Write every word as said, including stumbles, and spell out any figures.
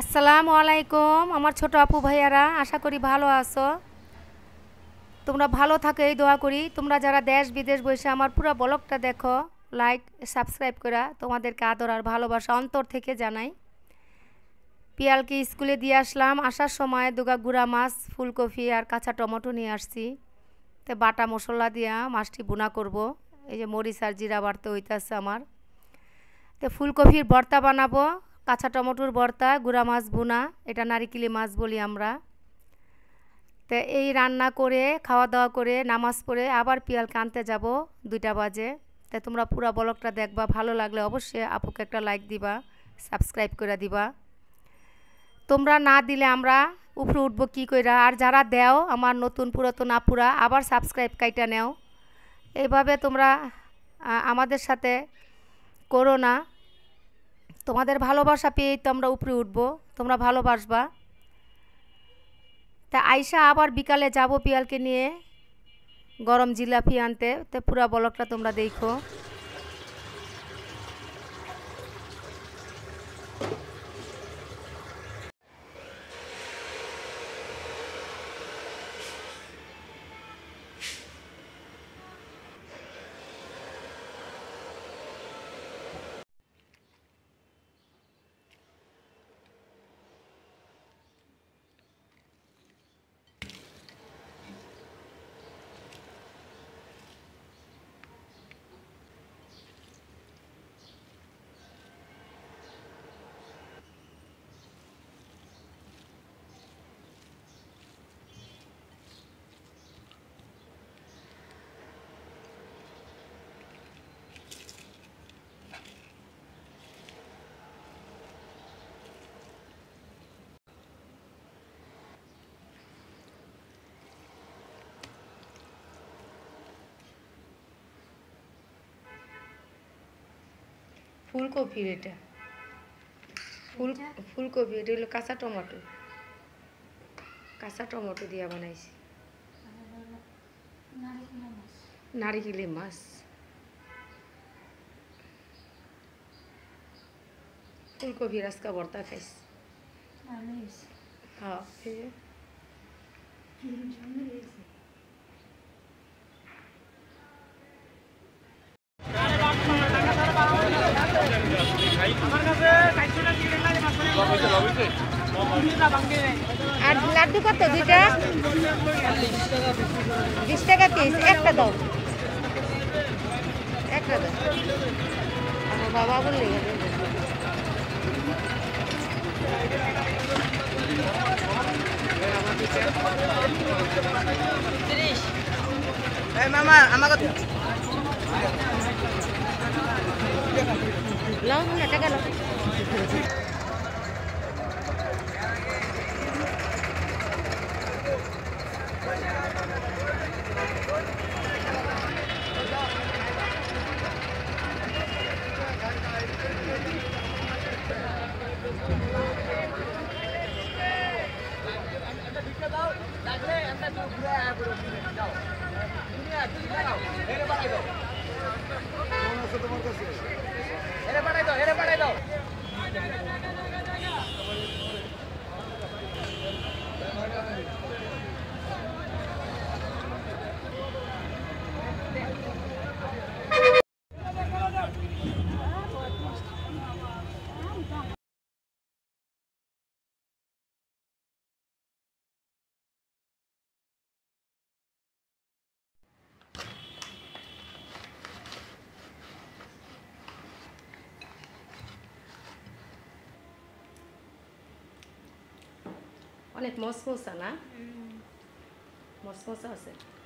আসসালামু আলাইকুম আমার ছোট আপু ভাইয়ারা, আশা করি ভালো আছো। তোমরা ভালো থাকো এই দোয়া করি। তোমরা যারা দেশ বিদেশ বসে আমার পুরো ব্লগটা দেখো, লাইক সাবস্ক্রাইব করা তোমাদেরকে আদর আর ভালোবাসা অন্তর থেকে জানাই। পিয়ালকে স্কুলে দিয়ে আসলাম, আসার সময় দুগা গুঁড়া মাছ, ফুলকপি আর কাঁচা টমেটো নিয়ে আসছি। তো বাটা মশলা দিয়া মাছটি বোনা করব। এই যে মরিচ আর জিরা বাড়তে হইতেছে আমার। তো ফুলকপির ভর্তা বানাবো, কাঁচা টমেটোর ভর্তা, গুঁড়া মাছ বোনা, এটা নারিকেলি মাছ বলি আমরা। তো এই রান্না করে খাওয়া দাওয়া করে নামাজ পড়ে আবার পিয়ালকে আনতে যাব দুইটা বাজে। তো তোমরা পুরো ব্লগটা দেখবা, ভালো লাগলে অবশ্যই আপুকে একটা লাইক দিবা, সাবস্ক্রাইব করে দিবা। তোমরা না দিলে আমরা উপরে উঠবো কী কইরা। আর যারা দেও আমার নতুন পুরাতন আপুরা আবার সাবস্ক্রাইব কাইটা নেও। এইভাবে তোমরা আমাদের সাথে করো না। তোমাদের ভালোবাসা পেয়েই তো আমরা উপরে উঠবো, তোমরা ভালোবাসবা। তা আইসা আবার বিকালে যাব পিয়ালকে নিয়ে গরম জিলাপি আনতে। তো পুরা ব্লগটা তোমরা দেখো। ফুলকপির এটা ফুল ফুলকপি, এটা হলো কাঁচা টমেটো, কাঁচা টমেটো দিয়া বানাইছি। নারিকেলি মাছ, ফুলকপি আজকা ভর্তা খাইছি। হ্যাঁ আর লাড্ডু কত? দুইটা বিশ টাকা পিস। একটা দাও, একটা দাও। আমার বাবা বললে মামা আমাকে লাও না টাকা লাও। অনেক মসমসা না? মসমসা আছে।